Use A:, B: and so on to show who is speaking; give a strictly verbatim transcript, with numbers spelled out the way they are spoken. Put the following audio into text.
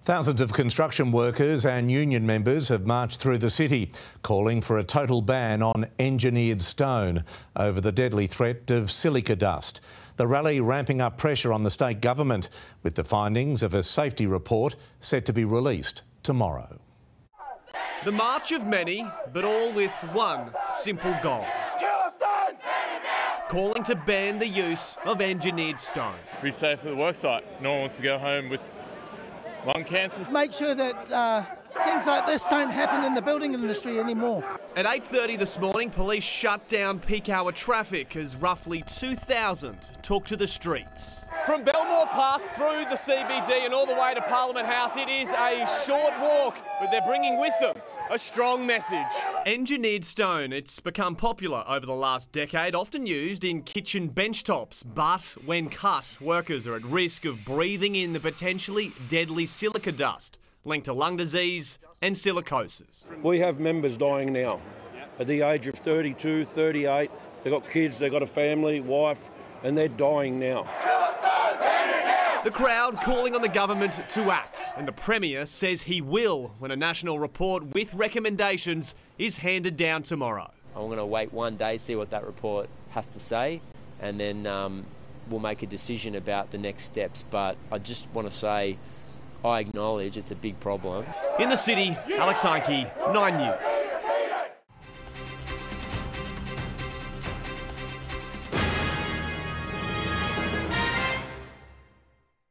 A: Thousands of construction workers and union members have marched through the city, calling for a total ban on engineered stone over the deadly threat of silica dust. The rally ramping up pressure on the state government, with the findings of a safety report set to be released tomorrow.
B: The march of many, but all with one simple goal. Calling to ban the use of engineered stone.
C: Be safe at the worksite. No one wants to go home with lung cancers.
D: Make sure that uh, things like this don't happen in the building industry anymore.
B: At eight thirty this morning, police shut down peak hour traffic as roughly two thousand took to the streets. From Belmore Park through the C B D and all the way to Parliament House, it is a short walk, but they're bringing with them a strong message. Engineered stone, it's become popular over the last decade, often used in kitchen benchtops, but when cut, workers are at risk of breathing in the potentially deadly silica dust linked to lung disease and silicosis.
E: We have members dying now at the age of thirty-two, thirty-eight. They've got kids, they've got a family, wife, and they're dying now.
B: The crowd calling on the government to act, and the Premier says he will when a national report with recommendations is handed down tomorrow.
F: I'm going to wait one day, see what that report has to say, and then um, we'll make a decision about the next steps. But I just want to say I acknowledge it's a big problem.
B: In the city, Alex Heinke, Nine News.